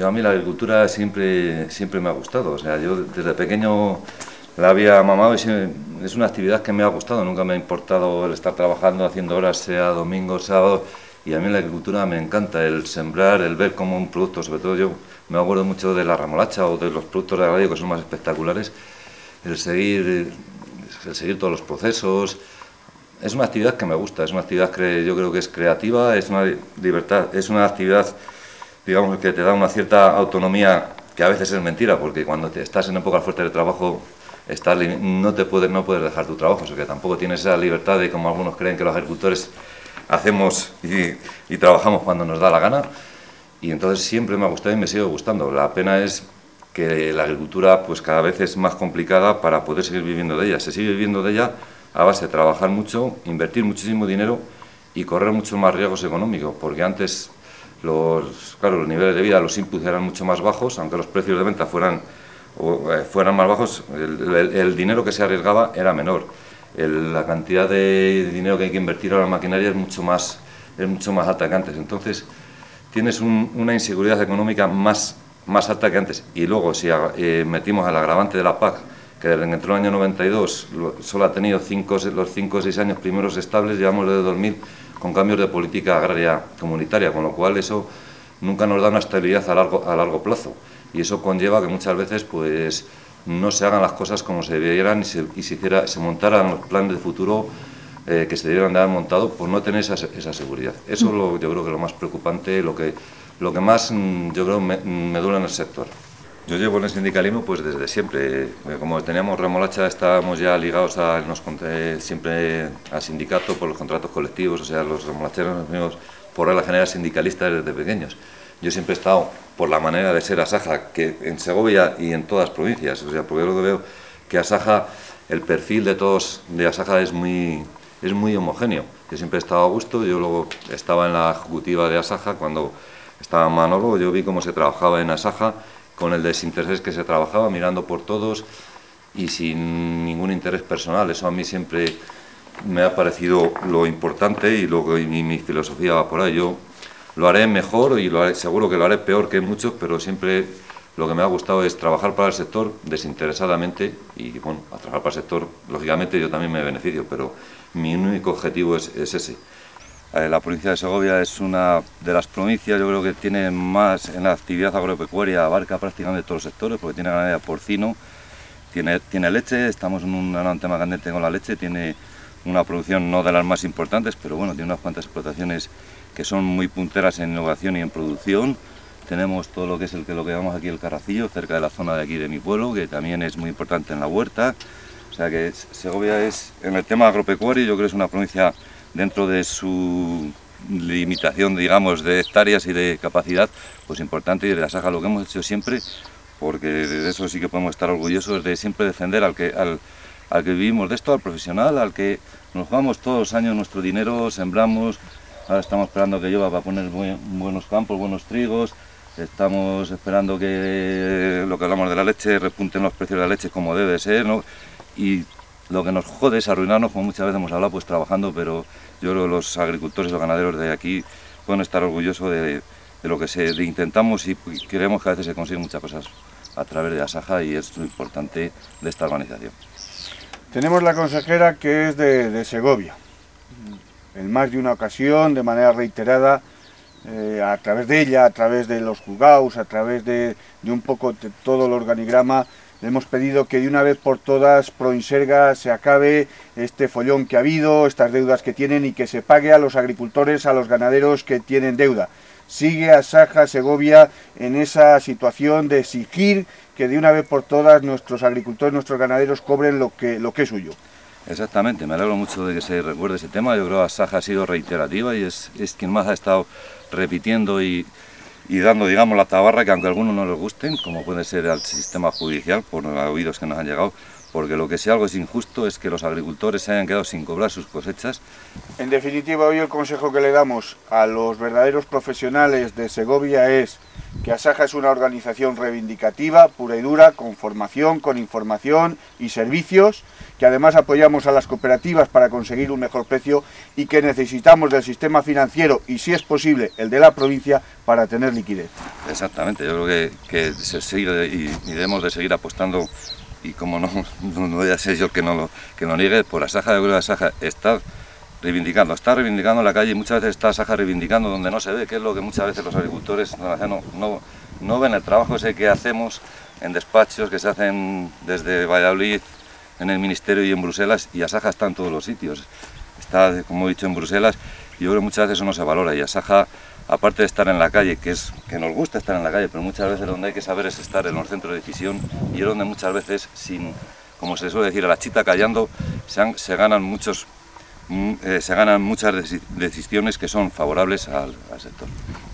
yo a mí la agricultura siempre me ha gustado. O sea, yo desde pequeño la había mamado y es una actividad que me ha gustado. Nunca me ha importado el estar trabajando, haciendo horas, sea domingo, sábado. Y a mí la agricultura me encanta, el sembrar, el ver cómo un producto, sobre todo yo me acuerdo mucho de la remolacha o de los productos de radio que son más espectaculares, el seguir todos los procesos. Es una actividad que me gusta, es una actividad que yo creo que es creativa, es una libertad, es una actividad, digamos, que te da una cierta autonomía, que a veces es mentira, porque cuando estás en épocas fuertes de trabajo, no puedes dejar tu trabajo, o sea que tampoco tienes esa libertad de, como algunos creen que los agricultores hacemos y trabajamos cuando nos da la gana. Y entonces siempre me ha gustado y me sigue gustando. La pena es que la agricultura pues cada vez es más complicada para poder seguir viviendo de ella. Se sigue viviendo de ella a base de trabajar mucho, invertir muchísimo dinero y correr muchos más riesgos económicos, porque antes los niveles de vida, los inputs eran mucho más bajos, aunque los precios de venta fueran más bajos, el dinero que se arriesgaba era menor. La cantidad de dinero que hay que invertir en la maquinaria es mucho más alta que antes. Entonces tienes una inseguridad económica más alta que antes. Y luego, si metimos al agravante de la PAC, que desde que entró el año 92 solo ha tenido los 5 o 6 años primeros estables, llevamos desde 2000 con cambios de política agraria comunitaria, con lo cual eso nunca nos da una estabilidad a largo plazo. Y eso conlleva que muchas veces pues no se hagan las cosas como se debieran y se montaran los planes de futuro que se debieran de haber montado por no tener esa seguridad. Eso yo creo que es lo más preocupante, lo que más yo creo me duele en el sector. Yo llevo en el sindicalismo pues desde siempre. Como teníamos remolacha, estábamos ya ligados siempre al sindicato por los contratos colectivos, o sea, los remolacheros nos vimos por regla general sindicalistas desde pequeños. Yo siempre he estado por la manera de ser Asaja, que en Segovia y en todas las provincias, o sea, porque yo lo que veo que Asaja, el perfil de Asaja es muy homogéneo. Yo siempre he estado a gusto, yo luego estaba en la ejecutiva de Asaja, cuando estaba Manolo, yo vi cómo se trabajaba en Asaja, con el desinterés que se trabajaba, mirando por todos y sin ningún interés personal. Eso a mí siempre me ha parecido lo importante y mi filosofía va por ahí. Yo lo haré mejor y seguro que lo haré peor que muchos, pero siempre lo que me ha gustado es trabajar para el sector desinteresadamente y, bueno, a trabajar para el sector, lógicamente yo también me beneficio, pero mi único objetivo es ese. La provincia de Segovia es una de las provincias, yo creo que tiene más en la actividad agropecuaria, abarca prácticamente todos los sectores, porque tiene ganadería porcino, tiene leche, estamos en un tema candente con la leche, tiene una producción no de las más importantes, pero bueno, tiene unas cuantas explotaciones que son muy punteras en innovación y en producción. Tenemos todo lo que es lo que llamamos aquí el Carracillo, cerca de la zona de aquí de mi pueblo, que también es muy importante en la huerta. O sea que Segovia es, en el tema agropecuario, yo creo que es una provincia dentro de su limitación, digamos, de hectáreas y de capacidad, pues importante, y de Asaja lo que hemos hecho siempre, porque de eso sí que podemos estar orgullosos, de siempre defender al que vivimos de esto, al profesional, al que nos jugamos todos los años nuestro dinero, sembramos. Ahora estamos esperando que llueva para poner buenos campos, buenos trigos. Estamos esperando que lo que hablamos de la leche, repunten los precios de la leche como debe ser, ¿no? Y lo que nos jode es arruinarnos, como muchas veces hemos hablado, pues trabajando, pero yo creo que los agricultores y los ganaderos de aquí pueden estar orgullosos de lo que intentamos y creemos que a veces se consiguen muchas cosas a través de Asaja y es lo importante de esta organización. Tenemos la consejera que es de Segovia. En más de una ocasión, de manera reiterada, a través de ella, a través de los juzgados, a través de un poco de todo el organigrama, le hemos pedido que de una vez por todas Proinserga se acabe este follón que ha habido, estas deudas que tienen y que se pague a los agricultores, a los ganaderos que tienen deuda. Sigue Asaja Segovia en esa situación de exigir que de una vez por todas nuestros agricultores, nuestros ganaderos cobren lo que es suyo. Exactamente, me alegro mucho de que se recuerde ese tema. Yo creo que Asaja ha sido reiterativa y es quien más ha estado repitiendo y dando, digamos, la tabarra, que aunque a algunos no les gusten, como puede ser al sistema judicial, por los oídos que nos han llegado, porque lo que sí algo es injusto es que los agricultores se hayan quedado sin cobrar sus cosechas. En definitiva, hoy el consejo que le damos a los verdaderos profesionales de Segovia es que Asaja es una organización reivindicativa, pura y dura, con formación, con información y servicios, que además apoyamos a las cooperativas para conseguir un mejor precio y que necesitamos del sistema financiero y, si es posible, el de la provincia para tener liquidez. Exactamente, yo creo que se sigue y debemos de seguir apostando, y como no voy a ser yo que no lo niegue, por Asaja. Yo creo que Asaja está reivindicando en la calle, y muchas veces está Asaja reivindicando donde no se ve, que es lo que muchas veces los agricultores no ven el trabajo ese que hacemos en despachos que se hacen desde Valladolid, en el Ministerio y en Bruselas, y Asaja está en todos los sitios. Está, como he dicho, en Bruselas, y yo creo que muchas veces eso no se valora, y Asaja, aparte de estar en la calle, que nos gusta estar en la calle, pero muchas veces donde hay que saber es estar en los centros de decisión, y es donde muchas veces, como se suele decir, a la chita callando, se ganan muchas decisiones que son favorables al sector.